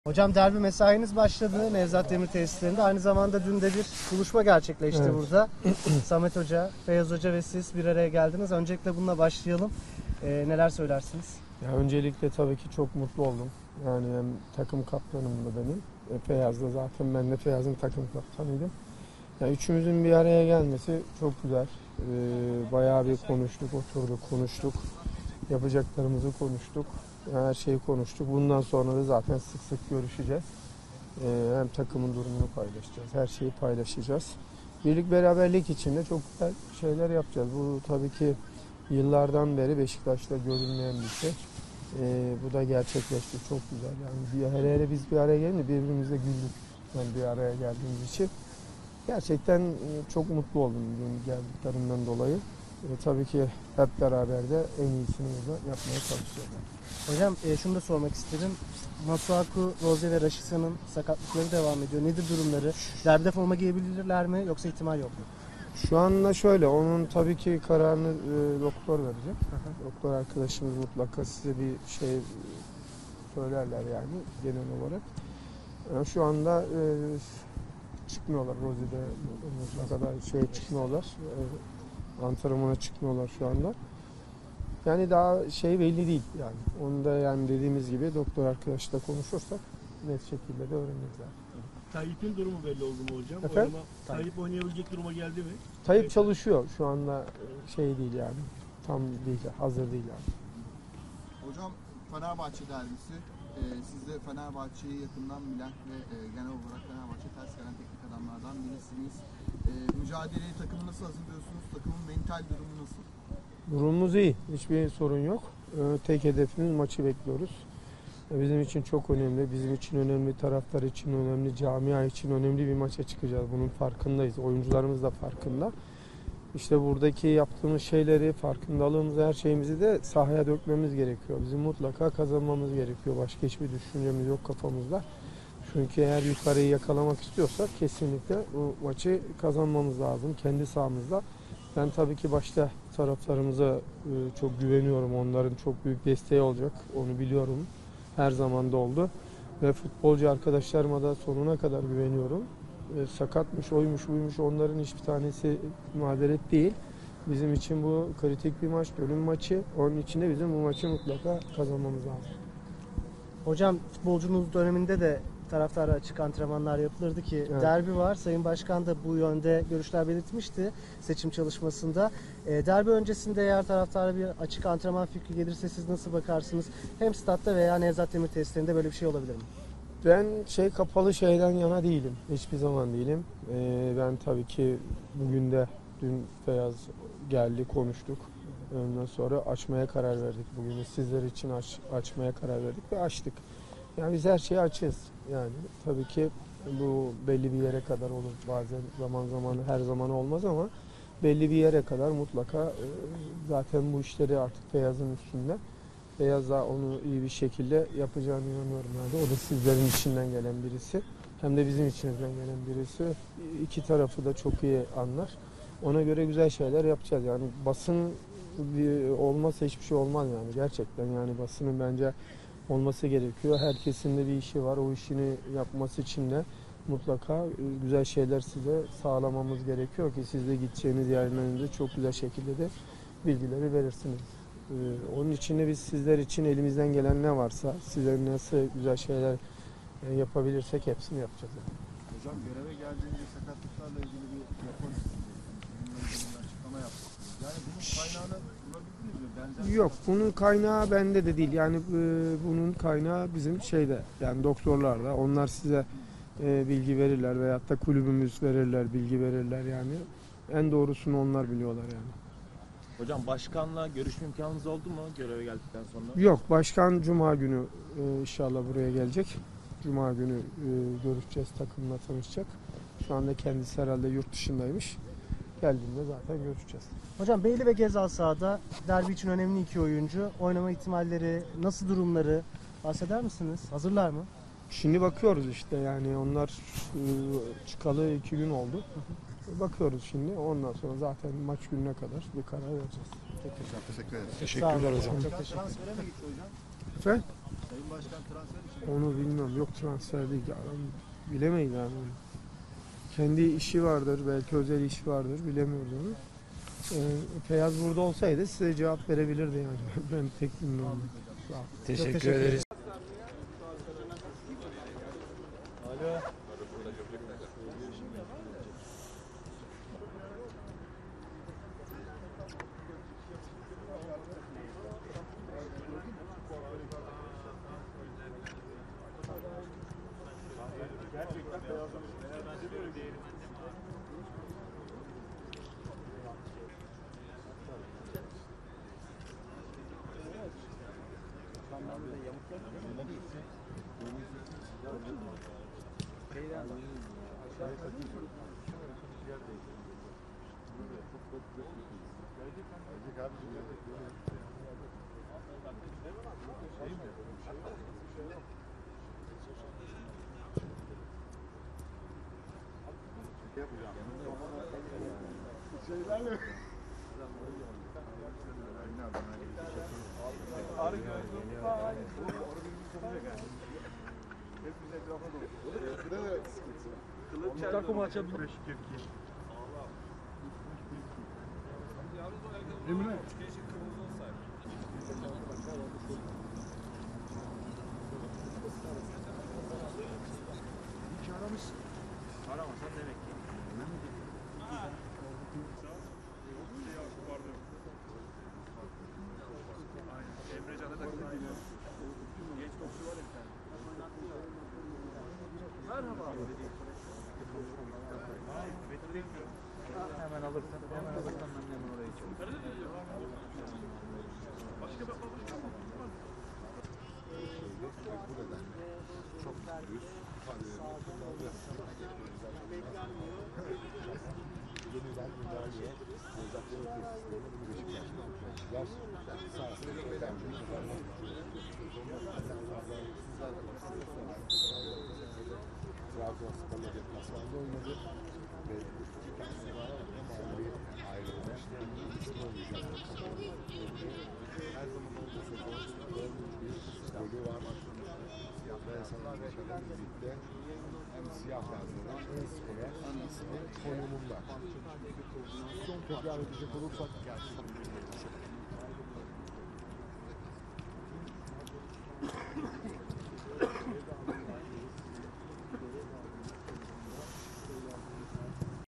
Hocam derbi mesainiz başladı Nevzat Demir tesislerinde. Aynı zamanda dün de bir buluşma gerçekleşti burada. Samet Hoca, Feyyaz Hoca ve siz bir araya geldiniz. Öncelikle bununla başlayalım. Neler söylersiniz? Ya öncelikle tabii ki çok mutlu oldum. Yani hem takım kaptanım da benim. Feyyaz da zaten ben de Feyyaz'ın takım kaptanıydım. Yani üçümüzün bir araya gelmesi çok güzel. Bayağı bir konuştuk, oturduk, konuştuk. Yapacaklarımızı konuştuk. Her şeyi konuştuk. Bundan sonra da zaten sık sık görüşeceğiz. Hem takımın durumunu paylaşacağız. Her şeyi paylaşacağız. Birlik beraberlik içinde çok güzel şeyler yapacağız. Bu tabii ki yıllardan beri Beşiktaş'ta görülmeyen bir şey. Bu da gerçekleşti. Çok güzel. Yani hele biz bir araya gelince birbirimizle güldük. Yani bir araya geldiğimiz için. Gerçekten çok mutlu oldum geldiklerimden dolayı. Tabii ki hep beraber de en iyisini burada yapmaya çalışacağız. Hocam şunu da sormak istedim. Masuaku, Rose ve Raşitsa'nın sakatlıkları devam ediyor. Nedir durumları? Derbide forma giyebilirler mi yoksa ihtimal yok mu? Şu anda şöyle, onun tabii ki kararını doktor verecek. Doktor arkadaşımız mutlaka size bir şey söylerler yani genel olarak. Şu anda çıkmıyorlar Rose'de mutlaka çıkmıyorlar. Antrenmana çıkmıyorlar şu anda. Yani daha şey belli değil yani. Onu da yani dediğimiz gibi doktor arkadaşla konuşursak net şekilde de öğreniriz. Tayyip'in durumu belli oldu mu hocam? Efendim? Tayyip oynayabilecek duruma geldi mi? Tayyip çalışıyor şu anda, şey değil yani. Tam değil, hazır değil yani. Hocam Fenerbahçe derbisi. Siz de Fenerbahçe'yi yakından bilen ve genel olarak Fenerbahçe ters gelen teknik adamlardan birisiniz. Mücadeleyi takımı nasıl hazırlıyorsunuz? Takımın mental durumu nasıl? Durumumuz iyi. Hiçbir sorun yok. Tek hedefimiz maçı bekliyoruz. Bizim için çok önemli. Bizim için önemli, taraftar için önemli, camia için önemli bir maça çıkacağız. Bunun farkındayız. Oyuncularımız da farkında. İşte buradaki yaptığımız şeyleri, farkındalığımızı, her şeyimizi de sahaya dökmemiz gerekiyor. Bizim mutlaka kazanmamız gerekiyor. Başka hiçbir düşüncemiz yok kafamızda. Çünkü eğer yukarıyı yakalamak istiyorsak kesinlikle bu maçı kazanmamız lazım kendi sahamızda. Ben tabii ki başta taraftarımıza çok güveniyorum. Onların çok büyük desteği olacak. Onu biliyorum. Her zaman da oldu. Ve futbolcu arkadaşlarıma da sonuna kadar güveniyorum. Sakatmış, oymuş, buymuş, onların hiçbir tanesi mazeret değil. Bizim için bu kritik bir maç, bölüm maçı. Onun için de bizim bu maçı mutlaka kazanmamız lazım. Hocam futbolcunuz döneminde de taraftara açık antrenmanlar yapılırdı ki evet. Derbi var. Sayın Başkan da bu yönde görüşler belirtmişti seçim çalışmasında. Derbi öncesinde eğer taraftara bir açık antrenman fikri gelirse siz nasıl bakarsınız? Hem statta veya Nevzat Demir tesislerinde böyle bir şey olabilir mi? Ben kapalı şeyden yana değilim. Hiçbir zaman değilim. Ben tabii ki bugün de dün Feyyaz geldi, konuştuk. Ondan sonra açmaya karar verdik. Bugün de sizler için açmaya karar verdik ve açtık. Yani biz her şeye açığız. Yani tabii ki bu belli bir yere kadar olur. Bazen zaman her zaman olmaz ama belli bir yere kadar mutlaka zaten bu işleri artık Feyyaz'ın üstünde. Feyyaz da onu iyi bir şekilde yapacağını inanıyorum. Yani o da sizlerin içinden gelen birisi. Hem de bizim içimizden gelen birisi. İki tarafı da çok iyi anlar. Ona göre güzel şeyler yapacağız. Yani basın olmazsa hiçbir şey olmaz yani. Gerçekten yani basının bence olması gerekiyor. Herkesin de bir işi var. O işini yapması için de mutlaka güzel şeyler size sağlamamız gerekiyor ki siz de gideceğiniz yerlerinde çok güzel şekilde de bilgileri verirsiniz. Onun için de biz sizler için elimizden gelen ne varsa, sizler nasıl güzel şeyler yapabilirsek hepsini yapacağız. Hocam göreve geldiğince sakatlıklarla ilgili bir rapor açıklama yaptınız. Yani bunun kaynağını bulabildiniz mi? Yok, bunun kaynağı bende de değil. Yani bunun kaynağı bizim yani doktorlarla. Onlar size bilgi verirler veyahut da kulübümüz verirler, bilgi verirler yani. En doğrusunu onlar biliyorlar yani. Hocam başkanla görüşme imkanınız oldu mu göreve geldikten sonra? Yok, başkan Cuma günü inşallah buraya gelecek. Cuma günü görüşeceğiz, takımla tanışacak. Şu anda kendisi herhalde yurt dışındaymış. Geldiğinde zaten görüşeceğiz. Hocam Beyli ve Gezal sahada derbi için önemli iki oyuncu. Oynama ihtimalleri, nasıl durumları bahseder misiniz? Hazırlar mı? Şimdi bakıyoruz işte yani onlar çıkalı 2 gün oldu. Bakıyoruz şimdi. Ondan sonra zaten maç gününe kadar bir karar vereceğiz. Çok teşekkür ederim. Teşekkürler hocam. Çok teşekkür ederim. Transfere mi gitti hocam? Efendim? Sayın Başkan transfer için. Onu bilmiyorum. Yok, transfer değil. Adam bilemeyiz yani. Kendi işi vardır. Belki özel işi vardır. Bilemiyoruz onu. Feyyaz burada olsaydı size cevap verebilirdi yani. Ben tek bilmiyorum. Sağ ol. Teşekkür ederiz. Takım açabilir. Emre. Hiç aramışsın. Aramasan demek ki. Emrecan'a da genç topçu var ya bir tane. Merhaba. Hemen alırsan ben hemen oraya geçiyorum. Başka bir Çok mutluyuz. Yeniden müdahaleye Bozakları tesislerine bunu Beşiktaş'ta tutacaklar. Sahasında şeyden Trabzonspor'la deplasmanda oynadı ve çıktıktan sonra mağlubiyet ayrılmış. İkisini oynayacak. Her zaman olduğu sezon 4 golü var. Ve sana birlikte hem siyah beyazların en skorer konumunda. Son tekrar edecek olursak